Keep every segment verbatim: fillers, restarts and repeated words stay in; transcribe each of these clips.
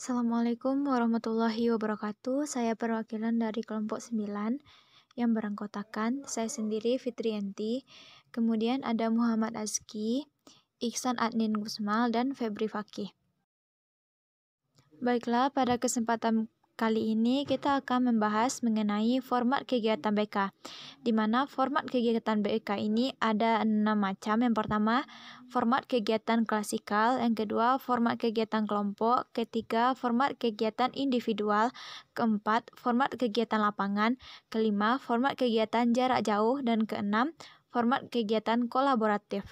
Assalamualaikum warahmatullahi wabarakatuh. Saya perwakilan dari kelompok sembilan yang beranggotakan saya sendiri Fitriyanti, kemudian ada Muhammad Azki, Iksan Adnin Gusmal, dan Febri Fakih. Baiklah, pada kesempatan kali ini kita akan membahas mengenai format kegiatan B K, di mana format kegiatan B K ini ada enam macam. Yang pertama, format kegiatan klasikal. Yang kedua, format kegiatan kelompok. Ketiga, format kegiatan individual. Keempat, format kegiatan lapangan. Kelima, format kegiatan jarak jauh. Dan keenam, format kegiatan kolaboratif.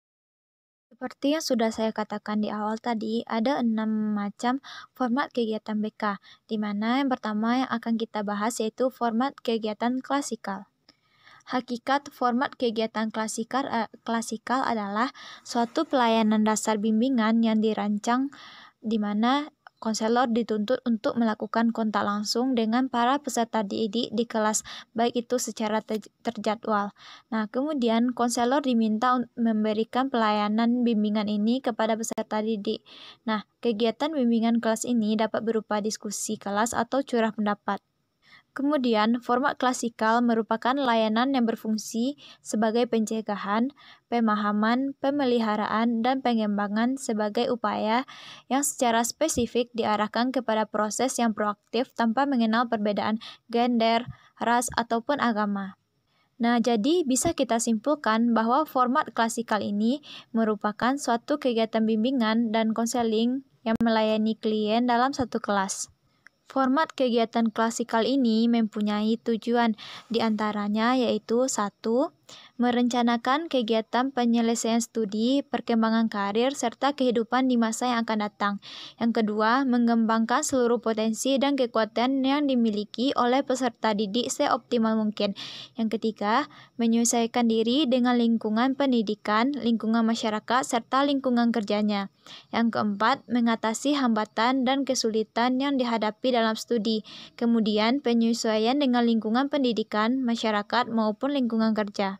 Seperti yang sudah saya katakan di awal tadi, ada enam macam format kegiatan B K, di mana yang pertama yang akan kita bahas yaitu format kegiatan klasikal. Hakikat format kegiatan klasikal, eh, klasikal adalah suatu pelayanan dasar bimbingan yang dirancang di mana konselor dituntut untuk melakukan kontak langsung dengan para peserta didik di kelas, baik itu secara terjadwal. Nah, kemudian konselor diminta memberikan pelayanan bimbingan ini kepada peserta didik. Nah, kegiatan bimbingan kelas ini dapat berupa diskusi kelas atau curah pendapat. Kemudian, format klasikal merupakan layanan yang berfungsi sebagai pencegahan, pemahaman, pemeliharaan, dan pengembangan sebagai upaya yang secara spesifik diarahkan kepada proses yang proaktif tanpa mengenal perbedaan gender, ras, ataupun agama. Nah, jadi bisa kita simpulkan bahwa format klasikal ini merupakan suatu kegiatan bimbingan dan konseling yang melayani klien dalam satu kelas. Format kegiatan klasikal ini mempunyai tujuan diantaranya yaitu satu. Merencanakan kegiatan penyelesaian studi, perkembangan karir, serta kehidupan di masa yang akan datang. Yang kedua, mengembangkan seluruh potensi dan kekuatan yang dimiliki oleh peserta didik seoptimal mungkin. Yang ketiga, menyesuaikan diri dengan lingkungan pendidikan, lingkungan masyarakat, serta lingkungan kerjanya. Yang keempat, mengatasi hambatan dan kesulitan yang dihadapi dalam studi. Kemudian, penyesuaian dengan lingkungan pendidikan, masyarakat, maupun lingkungan kerja.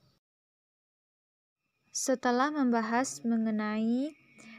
Setelah membahas mengenai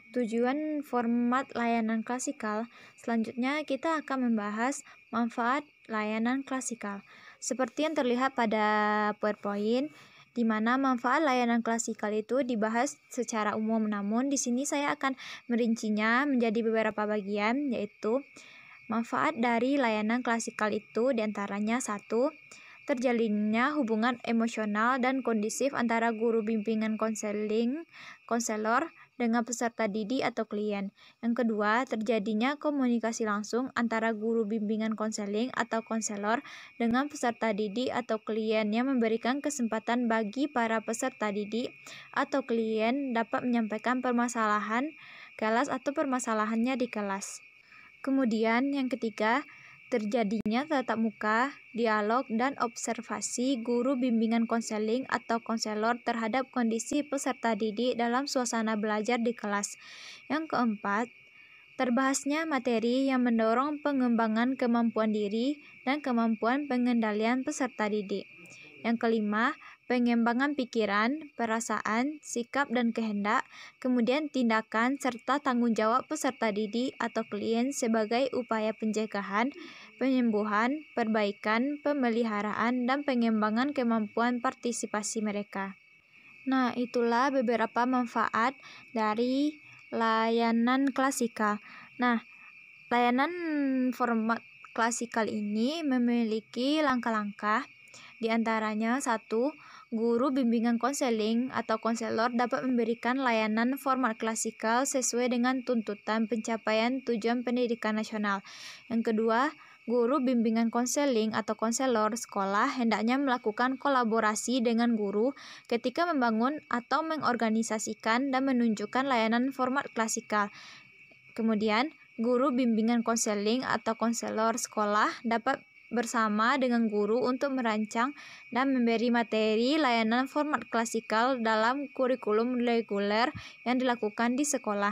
tujuan format layanan klasikal, selanjutnya kita akan membahas manfaat layanan klasikal. Seperti yang terlihat pada PowerPoint, di mana manfaat layanan klasikal itu dibahas secara umum, namun di sini saya akan merincinya menjadi beberapa bagian, yaitu manfaat dari layanan klasikal itu diantaranya satu. Terjalinnya hubungan emosional dan kondusif antara guru bimbingan konseling, konselor, dengan peserta didik atau klien. Yang kedua, terjadinya komunikasi langsung antara guru bimbingan konseling atau konselor dengan peserta didik atau klien yang memberikan kesempatan bagi para peserta didik atau klien dapat menyampaikan permasalahan kelas atau permasalahannya di kelas. Kemudian yang ketiga, terjadinya tatap muka, dialog, dan observasi guru bimbingan konseling atau konselor terhadap kondisi peserta didik dalam suasana belajar di kelas. Yang keempat, terbahasnya materi yang mendorong pengembangan kemampuan diri dan kemampuan pengendalian peserta didik. Yang kelima, pengembangan pikiran, perasaan, sikap, dan kehendak, kemudian tindakan serta tanggung jawab peserta didik atau klien sebagai upaya pencegahan, penyembuhan, perbaikan, pemeliharaan, dan pengembangan kemampuan partisipasi mereka. Nah, itulah beberapa manfaat dari layanan klasikal. Nah, layanan format klasikal ini memiliki langkah-langkah. Di antaranya satu, guru bimbingan konseling atau konselor dapat memberikan layanan format klasikal sesuai dengan tuntutan pencapaian tujuan pendidikan nasional. Yang kedua, guru bimbingan konseling atau konselor sekolah hendaknya melakukan kolaborasi dengan guru ketika membangun atau mengorganisasikan dan menunjukkan layanan format klasikal. Kemudian, guru bimbingan konseling atau konselor sekolah dapat bersama dengan guru untuk merancang dan memberi materi layanan format klasikal dalam kurikulum reguler yang dilakukan di sekolah.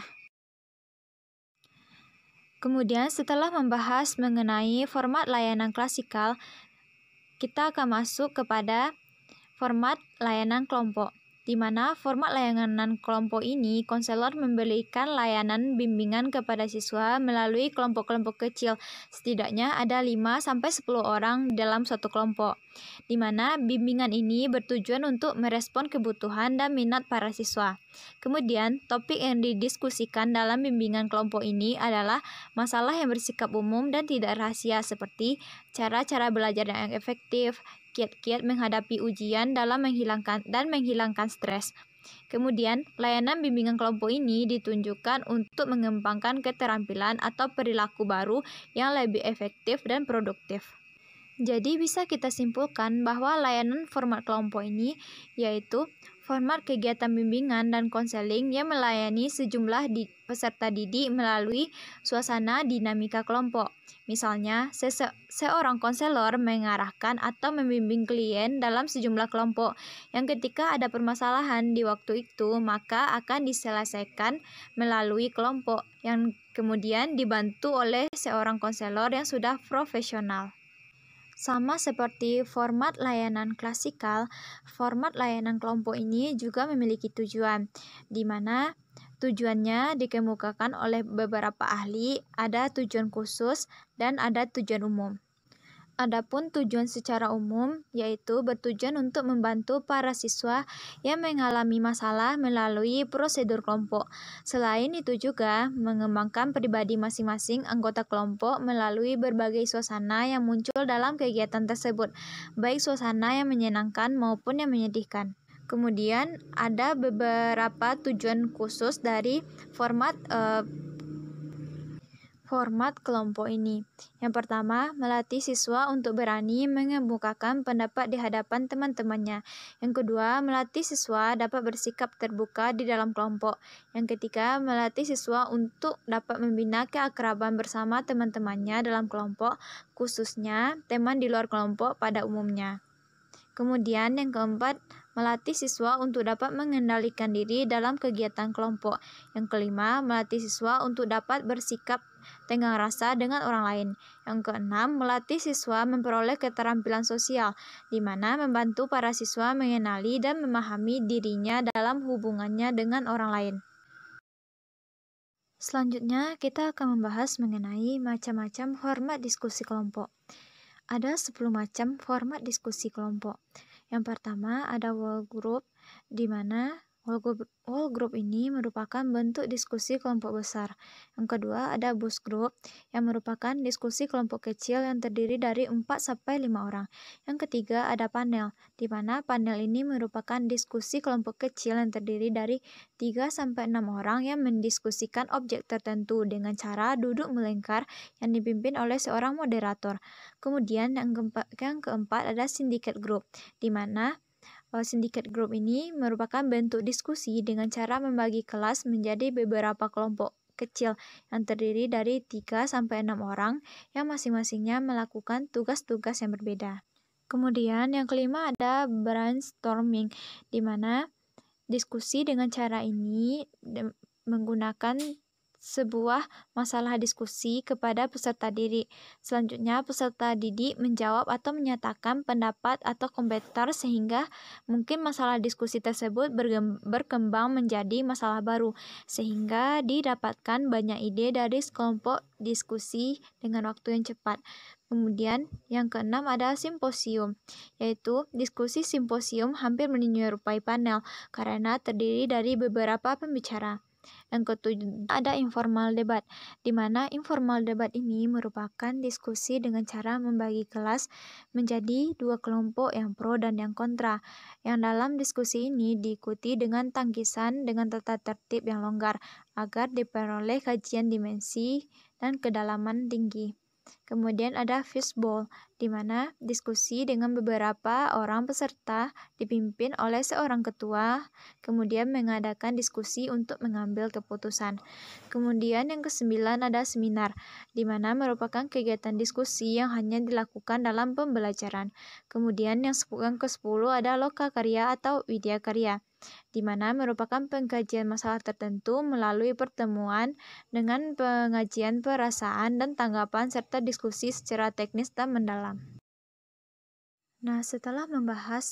Kemudian setelah membahas mengenai format layanan klasikal, kita akan masuk kepada format layanan kelompok. di mana format layanan kelompok ini, konselor memberikan layanan bimbingan kepada siswa melalui kelompok-kelompok kecil. Setidaknya ada lima sampai sepuluh orang dalam suatu kelompok, di mana bimbingan ini bertujuan untuk merespon kebutuhan dan minat para siswa. Kemudian, topik yang didiskusikan dalam bimbingan kelompok ini adalah masalah yang bersikap umum dan tidak rahasia seperti cara-cara belajar yang efektif, kiat-kiat menghadapi ujian dalam menghilangkan dan menghilangkan stres. Kemudian, layanan bimbingan kelompok ini ditunjukkan untuk mengembangkan keterampilan atau perilaku baru yang lebih efektif dan produktif. Jadi bisa kita simpulkan bahwa layanan format kelompok ini yaitu format kegiatan bimbingan dan konseling yang melayani sejumlah di, peserta didik melalui suasana dinamika kelompok. Misalnya, sese, seorang konselor mengarahkan atau membimbing klien dalam sejumlah kelompok yang ketika ada permasalahan di waktu itu maka akan diselesaikan melalui kelompok yang kemudian dibantu oleh seorang konselor yang sudah profesional. Sama seperti format layanan klasikal, format layanan kelompok ini juga memiliki tujuan, di mana tujuannya dikemukakan oleh beberapa ahli, ada tujuan khusus dan ada tujuan umum. Adapun tujuan secara umum yaitu bertujuan untuk membantu para siswa yang mengalami masalah melalui prosedur kelompok. Selain itu juga mengembangkan pribadi masing-masing anggota kelompok melalui berbagai suasana yang muncul dalam kegiatan tersebut, baik suasana yang menyenangkan maupun yang menyedihkan. Kemudian ada beberapa tujuan khusus dari format eh, format kelompok ini. Yang pertama, melatih siswa untuk berani mengemukakan pendapat di hadapan teman-temannya. Yang kedua, melatih siswa dapat bersikap terbuka di dalam kelompok. Yang ketiga, melatih siswa untuk dapat membina keakraban bersama teman-temannya dalam kelompok, khususnya teman di luar kelompok pada umumnya. Kemudian yang keempat, melatih siswa untuk dapat mengendalikan diri dalam kegiatan kelompok. Yang kelima, melatih siswa untuk dapat bersikap tenggang rasa dengan orang lain. Yang keenam, melatih siswa memperoleh keterampilan sosial, di mana membantu para siswa mengenali dan memahami dirinya dalam hubungannya dengan orang lain. Selanjutnya, kita akan membahas mengenai macam-macam format diskusi kelompok. Ada sepuluh macam format diskusi kelompok. Yang pertama ada wall group, di mana wall group, wall group ini merupakan bentuk diskusi kelompok besar. Yang kedua ada bus group, yang merupakan diskusi kelompok kecil yang terdiri dari empat sampai lima orang. Yang ketiga ada panel, di mana panel ini merupakan diskusi kelompok kecil yang terdiri dari tiga sampai enam orang yang mendiskusikan objek tertentu dengan cara duduk melingkar yang dipimpin oleh seorang moderator. Kemudian yang keempat, yang keempat ada syndicate group, di mana uh, syndicate group ini merupakan bentuk diskusi dengan cara membagi kelas menjadi beberapa kelompok kecil yang terdiri dari tiga sampai enam orang yang masing-masingnya melakukan tugas-tugas yang berbeda. Kemudian yang kelima ada brainstorming, di mana diskusi dengan cara ini menggunakan sebuah masalah diskusi kepada peserta didik. Selanjutnya, peserta didik menjawab atau menyatakan pendapat atau komentar sehingga mungkin masalah diskusi tersebut berkembang menjadi masalah baru, sehingga didapatkan banyak ide dari sekelompok diskusi dengan waktu yang cepat. Kemudian yang keenam ada simposium, yaitu diskusi simposium hampir menyerupai panel karena terdiri dari beberapa pembicara. Yang ketujuh ada informal debat, di mana informal debat ini merupakan diskusi dengan cara membagi kelas menjadi dua kelompok yang pro dan yang kontra, yang dalam diskusi ini diikuti dengan tangkisan dengan tata tertib yang longgar agar diperoleh kajian dimensi dan kedalaman tinggi. Kemudian ada fishbowl, di mana diskusi dengan beberapa orang peserta dipimpin oleh seorang ketua, kemudian mengadakan diskusi untuk mengambil keputusan. Kemudian yang kesembilan ada seminar, di mana merupakan kegiatan diskusi yang hanya dilakukan dalam pembelajaran. Kemudian yang kesepuluh ada lokakarya atau widyakarya, di mana merupakan pengkajian masalah tertentu melalui pertemuan dengan pengajian perasaan dan tanggapan serta diskusi secara teknis dan mendalam. Nah, setelah membahas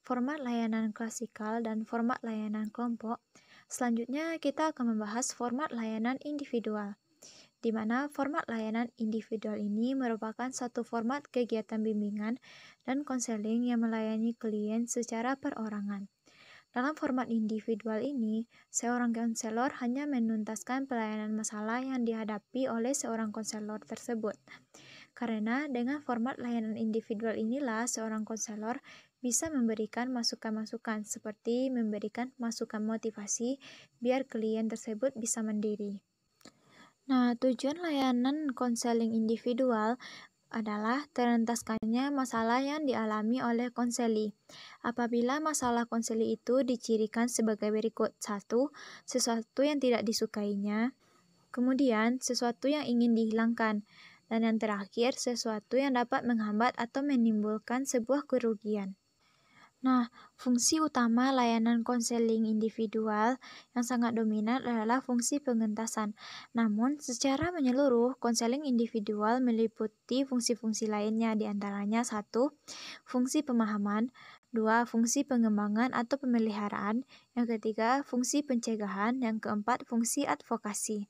format layanan klasikal dan format layanan kelompok, selanjutnya kita akan membahas format layanan individual, di mana format layanan individual ini merupakan satu format kegiatan bimbingan dan konseling yang melayani klien secara perorangan. Dalam format individual ini, seorang konselor hanya menuntaskan pelayanan masalah yang dihadapi oleh seorang konselor tersebut. Karena dengan format layanan individual inilah seorang konselor bisa memberikan masukan-masukan seperti memberikan masukan motivasi biar klien tersebut bisa mandiri. Nah, tujuan layanan konseling individual adalah terentaskannya masalah yang dialami oleh konseli. Apabila masalah konseli itu dicirikan sebagai berikut. Satu, sesuatu yang tidak disukainya. Kemudian, sesuatu yang ingin dihilangkan. Dan yang terakhir, sesuatu yang dapat menghambat atau menimbulkan sebuah kerugian. Nah, fungsi utama layanan konseling individual yang sangat dominan adalah fungsi pengentasan. Namun, secara menyeluruh, konseling individual meliputi fungsi-fungsi lainnya, diantaranya satu, fungsi pemahaman, dua, fungsi pengembangan atau pemeliharaan, yang ketiga, fungsi pencegahan, yang keempat, fungsi advokasi.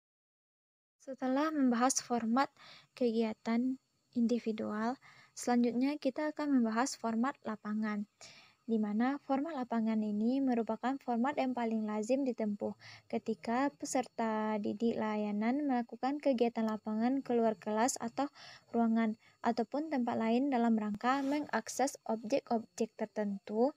Setelah membahas format kegiatan individual, selanjutnya kita akan membahas format lapangan, di mana format lapangan ini merupakan format yang paling lazim ditempuh ketika peserta didik layanan melakukan kegiatan lapangan keluar kelas atau ruangan, ataupun tempat lain dalam rangka mengakses objek-objek tertentu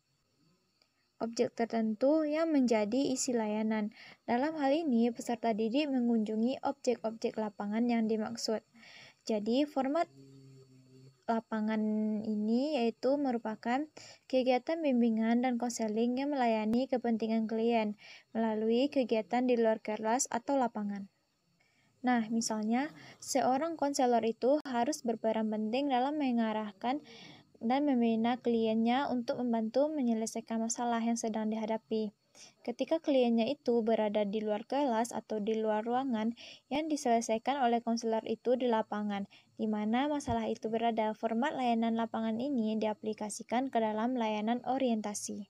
objek tertentu yang menjadi isi layanan. Dalam hal ini, peserta didik mengunjungi objek-objek lapangan yang dimaksud. Jadi, format lapangan ini yaitu merupakan kegiatan bimbingan dan konseling yang melayani kepentingan klien melalui kegiatan di luar kelas atau lapangan. Nah, misalnya, seorang konselor itu harus berperan penting dalam mengarahkan dan membina kliennya untuk membantu menyelesaikan masalah yang sedang dihadapi. Ketika kliennya itu berada di luar kelas atau di luar ruangan, yang diselesaikan oleh konselor itu di lapangan, di mana masalah itu berada. Format layanan lapangan ini diaplikasikan ke dalam layanan orientasi.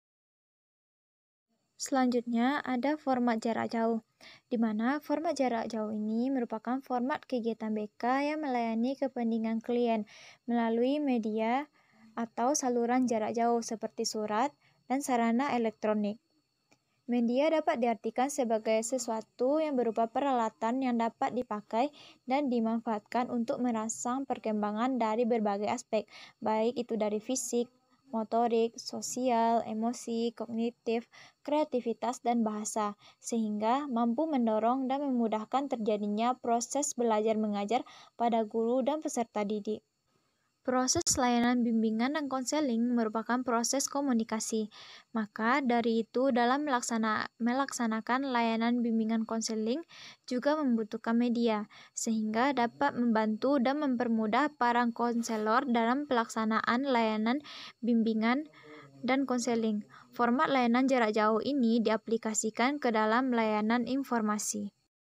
Selanjutnya ada format jarak jauh, di mana format jarak jauh ini merupakan format kegiatan B K yang melayani kepentingan klien melalui media atau saluran jarak jauh seperti surat dan sarana elektronik. Media dapat diartikan sebagai sesuatu yang berupa peralatan yang dapat dipakai dan dimanfaatkan untuk merangsang perkembangan dari berbagai aspek, baik itu dari fisik, motorik, sosial, emosi, kognitif, kreativitas, dan bahasa, sehingga mampu mendorong dan memudahkan terjadinya proses belajar mengajar pada guru dan peserta didik. Proses layanan bimbingan dan konseling merupakan proses komunikasi. Maka dari itu dalam melaksana, melaksanakan layanan bimbingan konseling juga membutuhkan media, sehingga dapat membantu dan mempermudah para konselor dalam pelaksanaan layanan bimbingan dan konseling. Format layanan jarak jauh ini diaplikasikan ke dalam layanan informasi.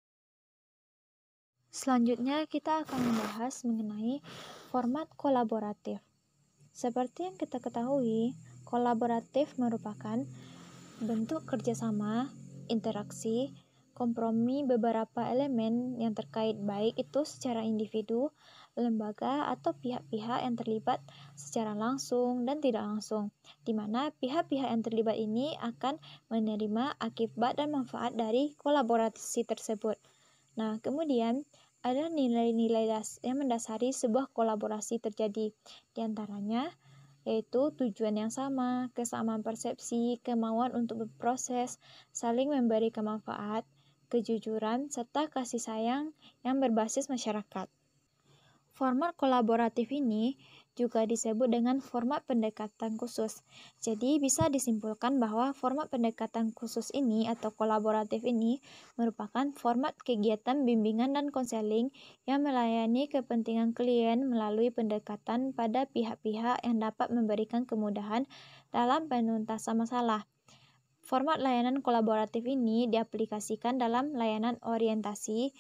Selanjutnya kita akan membahas mengenai format kolaboratif. Seperti yang kita ketahui, kolaboratif merupakan bentuk kerjasama, interaksi, kompromi beberapa elemen yang terkait baik itu secara individu, lembaga, atau pihak-pihak yang terlibat secara langsung dan tidak langsung, di mana pihak-pihak yang terlibat ini akan menerima akibat dan manfaat dari kolaborasi tersebut. Nah, kemudian ada nilai-nilai das yang mendasari sebuah kolaborasi terjadi, di antaranya yaitu tujuan yang sama, kesamaan persepsi, kemauan untuk berproses, saling memberikan manfaat, kejujuran, serta kasih sayang yang berbasis masyarakat. Format kolaboratif ini juga disebut dengan format pendekatan khusus. Jadi bisa disimpulkan bahwa format pendekatan khusus ini atau kolaboratif ini merupakan format kegiatan bimbingan dan konseling yang melayani kepentingan klien melalui pendekatan pada pihak-pihak yang dapat memberikan kemudahan dalam penuntasan masalah. Format layanan kolaboratif ini diaplikasikan dalam layanan orientasi,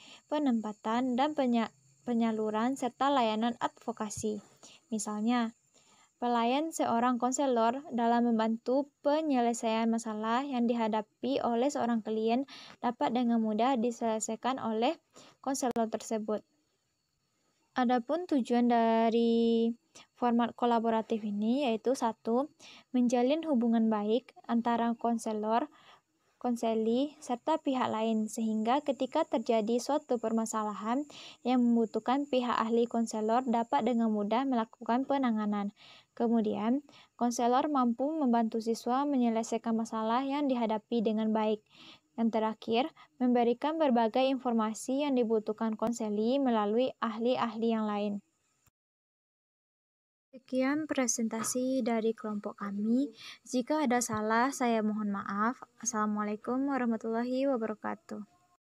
penempatan, dan penyaluran serta layanan advokasi. Misalnya, pelayan seorang konselor dalam membantu penyelesaian masalah yang dihadapi oleh seorang klien dapat dengan mudah diselesaikan oleh konselor tersebut. Adapun tujuan dari format kolaboratif ini yaitu satu, menjalin hubungan baik antara konselor, konseli, serta pihak lain sehingga ketika terjadi suatu permasalahan yang membutuhkan pihak ahli konselor dapat dengan mudah melakukan penanganan. Kemudian, konselor mampu membantu siswa menyelesaikan masalah yang dihadapi dengan baik. Yang terakhir, memberikan berbagai informasi yang dibutuhkan konseli melalui ahli-ahli yang lain. Sekian presentasi dari kelompok kami. Jika ada salah, saya mohon maaf. Assalamualaikum warahmatullahi wabarakatuh.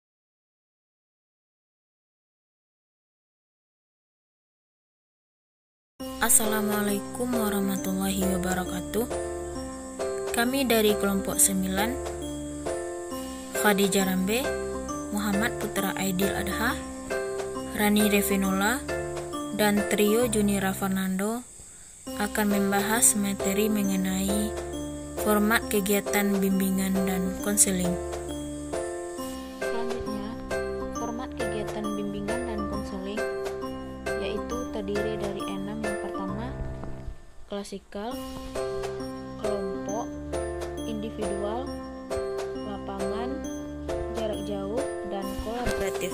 Assalamualaikum warahmatullahi wabarakatuh. Kami dari kelompok sembilan, Khadijah Rambe, Muhammad Putra Aidil Adha, Rani Revinola, dan trio Junira Fernando akan membahas materi mengenai format kegiatan bimbingan dan konseling. Selanjutnya, format kegiatan bimbingan dan konseling yaitu terdiri dari enam. Yang pertama, klasikal, kelompok, individual, lapangan, jarak jauh, dan kolaboratif.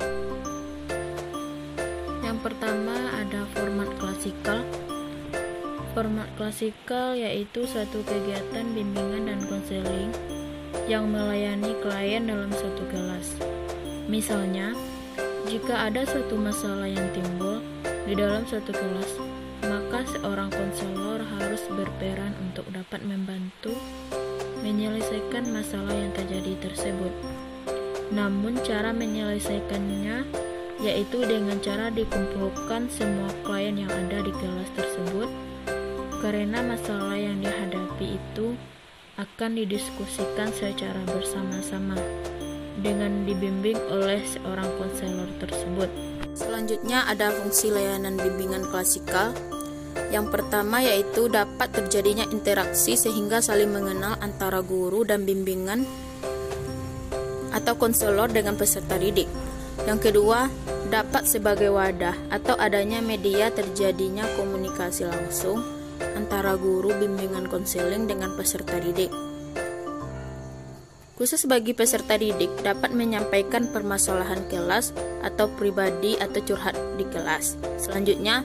Yang pertama ada format klasikal. Format klasikal yaitu satu kegiatan bimbingan dan konseling yang melayani klien dalam satu kelas. Misalnya, jika ada suatu masalah yang timbul di dalam satu kelas, maka seorang konselor harus berperan untuk dapat membantu menyelesaikan masalah yang terjadi tersebut. Namun cara menyelesaikannya yaitu dengan cara dikumpulkan semua klien yang ada di kelas tersebut, karena masalah yang dihadapi itu akan didiskusikan secara bersama-sama dengan dibimbing oleh seorang konselor tersebut. Selanjutnya ada fungsi layanan bimbingan klasikal. Yang pertama yaitu dapat terjadinya interaksi sehingga saling mengenal antara guru dan bimbingan atau konselor dengan peserta didik. Yang kedua, dapat sebagai wadah atau adanya media terjadinya komunikasi langsung antara guru bimbingan konseling dengan peserta didik. Khusus bagi peserta didik dapat menyampaikan permasalahan kelas atau pribadi atau curhat di kelas. Selanjutnya,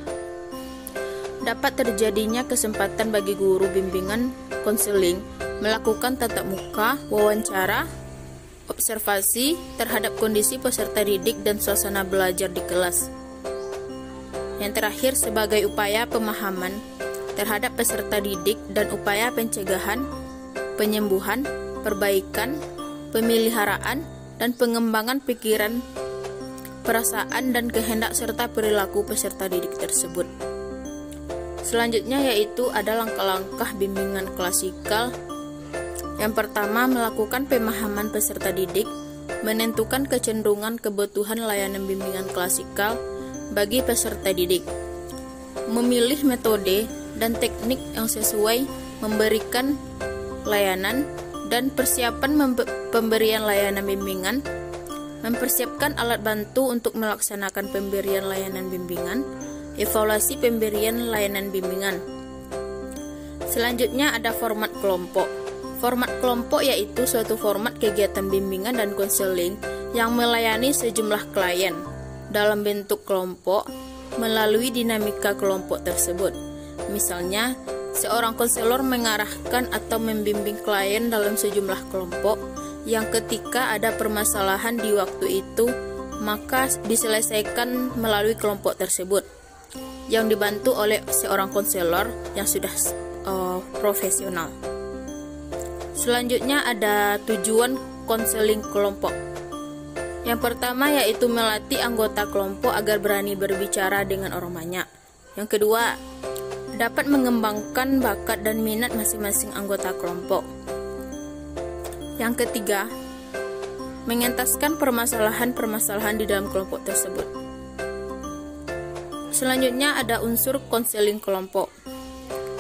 dapat terjadinya kesempatan bagi guru bimbingan konseling melakukan tatap muka, wawancara, observasi terhadap kondisi peserta didik dan suasana belajar di kelas. Yang terakhir, sebagai upaya pemahaman terhadap peserta didik dan upaya pencegahan, penyembuhan, perbaikan, pemeliharaan, dan pengembangan pikiran, perasaan, dan kehendak serta perilaku peserta didik tersebut. Selanjutnya yaitu ada langkah-langkah bimbingan klasikal. Yang pertama, melakukan pemahaman peserta didik, menentukan kecenderungan kebutuhan layanan bimbingan klasikal bagi peserta didik, memilih metode dan teknik yang sesuai memberikan layanan dan persiapan pemberian layanan bimbingan, mempersiapkan alat bantu untuk melaksanakan pemberian layanan bimbingan, evaluasi pemberian layanan bimbingan. Selanjutnya ada format kelompok. Format kelompok yaitu suatu format kegiatan bimbingan dan konseling yang melayani sejumlah klien dalam bentuk kelompok melalui dinamika kelompok tersebut. Misalnya, seorang konselor mengarahkan atau membimbing klien dalam sejumlah kelompok yang ketika ada permasalahan di waktu itu, maka diselesaikan melalui kelompok tersebut yang dibantu oleh seorang konselor yang sudah uh, profesional. Selanjutnya ada tujuan konseling kelompok. Yang pertama yaitu melatih anggota kelompok agar berani berbicara dengan orang banyak. Yang kedua, dapat mengembangkan bakat dan minat masing-masing anggota kelompok. Yang ketiga, mengentaskan permasalahan-permasalahan di dalam kelompok tersebut. Selanjutnya ada unsur konseling kelompok.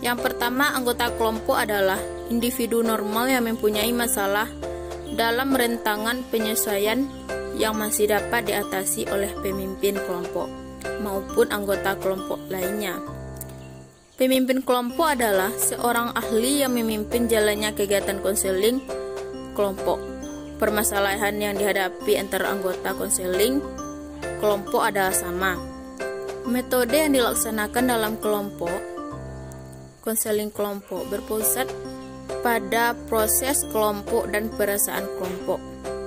Yang pertama, anggota kelompok adalah individu normal yang mempunyai masalah dalam rentangan penyesuaian yang masih dapat diatasi oleh pemimpin kelompok maupun anggota kelompok lainnya. Pemimpin kelompok adalah seorang ahli yang memimpin jalannya kegiatan konseling kelompok. Permasalahan yang dihadapi antara anggota konseling kelompok adalah sama. Metode yang dilaksanakan dalam kelompok konseling kelompok berpusat pada proses kelompok dan perasaan kelompok.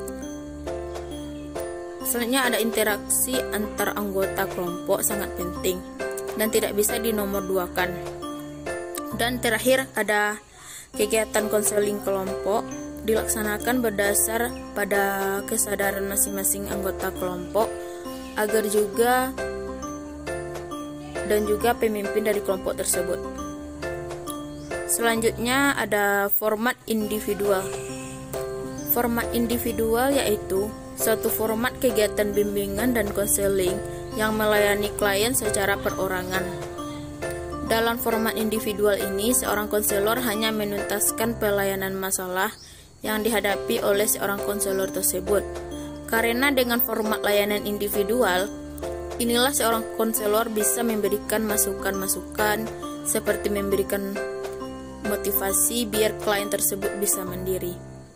Selanjutnya ada interaksi antar anggota kelompok sangat penting dan tidak bisa dinomorduakan. Dan terakhir ada kegiatan konseling kelompok dilaksanakan berdasar pada kesadaran masing-masing anggota kelompok agar juga dan juga pemimpin dari kelompok tersebut. Selanjutnya ada format individual. Format individual yaitu suatu format kegiatan bimbingan dan konseling yang melayani klien secara perorangan. Dalam format individual ini, seorang konselor hanya menuntaskan pelayanan masalah yang dihadapi oleh seorang konselor tersebut. Karena dengan format layanan individual, inilah seorang konselor bisa memberikan masukan-masukan seperti memberikan motivasi biar klien tersebut bisa mandiri.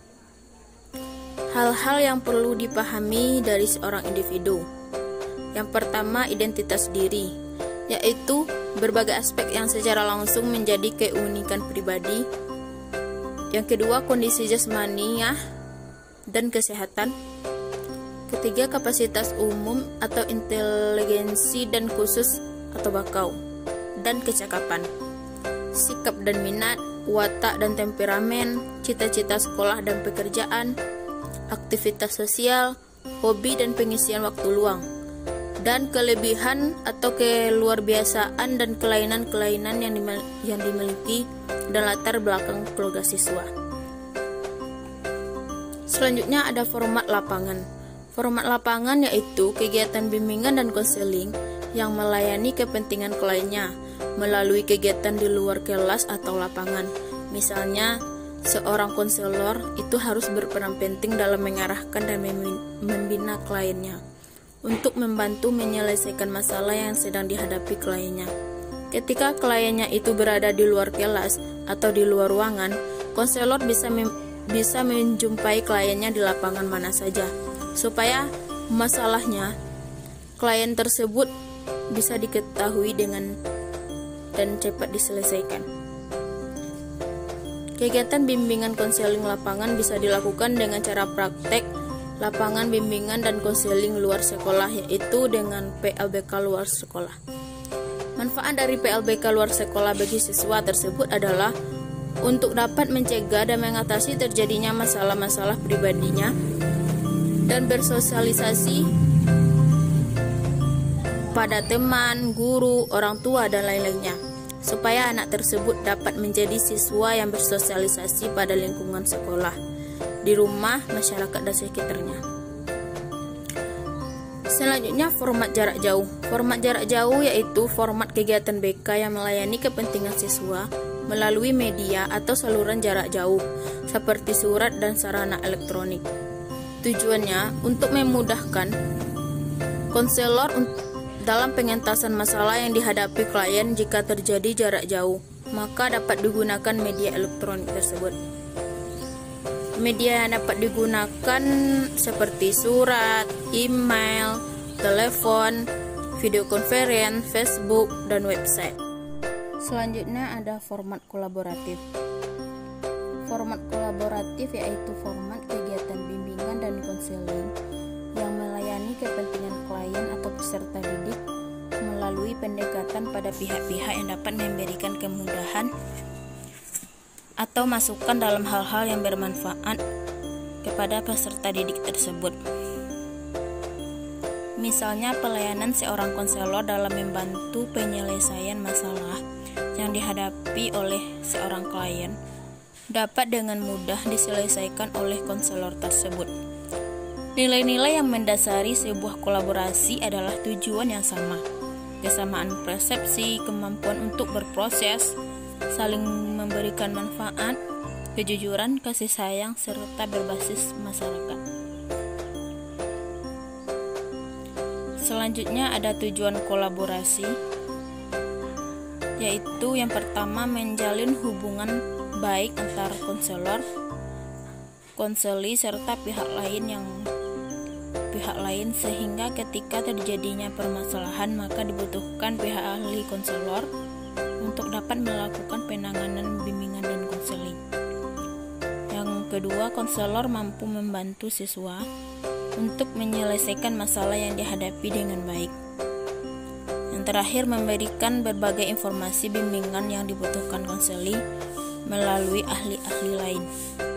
Hal-hal yang perlu dipahami dari seorang individu. Yang pertama, identitas diri, yaitu berbagai aspek yang secara langsung menjadi keunikan pribadi. Yang kedua, kondisi jasmaniah dan kesehatan. Ketiga, kapasitas umum atau inteligensi dan khusus atau bakau dan kecakapan. Sikap dan minat, watak dan temperamen, cita-cita sekolah dan pekerjaan, aktivitas sosial, hobi dan pengisian waktu luang, dan kelebihan atau keluarbiasaan dan kelainan-kelainan yang, dimil- yang dimiliki dan latar belakang keluarga siswa. Selanjutnya ada format lapangan. Format lapangan yaitu kegiatan bimbingan dan konseling yang melayani kepentingan kliennya melalui kegiatan di luar kelas atau lapangan. Misalnya, seorang konselor itu harus berperan penting dalam mengarahkan dan membina kliennya untuk membantu menyelesaikan masalah yang sedang dihadapi kliennya. Ketika kliennya itu berada di luar kelas atau di luar ruangan, konselor bisa mem- bisa menjumpai kliennya di lapangan mana saja, supaya masalahnya klien tersebut bisa diketahui dengan dan cepat diselesaikan. Kegiatan bimbingan konseling lapangan bisa dilakukan dengan cara praktek lapangan bimbingan dan konseling luar sekolah, yaitu dengan P L B K luar sekolah. Manfaat dari P L B K luar sekolah bagi siswa tersebut adalah untuk dapat mencegah dan mengatasi terjadinya masalah-masalah pribadinya dan bersosialisasi pada teman, guru, orang tua, dan lain-lainnya, supaya anak tersebut dapat menjadi siswa yang bersosialisasi pada lingkungan sekolah, di rumah, masyarakat, dan sekitarnya. Selanjutnya, format jarak jauh. Format jarak jauh yaitu format kegiatan B K yang melayani kepentingan siswa melalui media atau saluran jarak jauh, seperti surat dan sarana elektronik. Tujuannya untuk memudahkan konselor dalam pengentasan masalah yang dihadapi klien jika terjadi jarak jauh, maka dapat digunakan media elektronik tersebut. Media yang dapat digunakan seperti surat, email, telepon, video conference, Facebook, dan website. Selanjutnya ada format kolaboratif. Format kolaboratif yaitu format kegiatan bimbingan dan konseling yang melayani kepentingan klien atau peserta didik melalui pendekatan pada pihak-pihak yang dapat memberikan kemudahan atau masukan dalam hal-hal yang bermanfaat kepada peserta didik tersebut. Misalnya, pelayanan seorang konselor dalam membantu penyelesaian masalah yang dihadapi oleh seorang klien dapat dengan mudah diselesaikan oleh konselor tersebut. Nilai-nilai yang mendasari sebuah kolaborasi adalah tujuan yang sama, kesamaan persepsi, kemampuan untuk berproses, saling memberikan manfaat, kejujuran, kasih sayang, serta berbasis masyarakat. Selanjutnya ada tujuan kolaborasi, yaitu yang pertama menjalin hubungan baik antara konselor, konseli, serta pihak lain yang pihak lain sehingga ketika terjadinya permasalahan maka dibutuhkan pihak ahli konselor untuk dapat melakukan penanganan, bimbingan, dan konseling. Yang kedua, konselor mampu membantu siswa untuk menyelesaikan masalah yang dihadapi dengan baik. Yang terakhir, memberikan berbagai informasi bimbingan yang dibutuhkan konseling melalui ahli-ahli lain.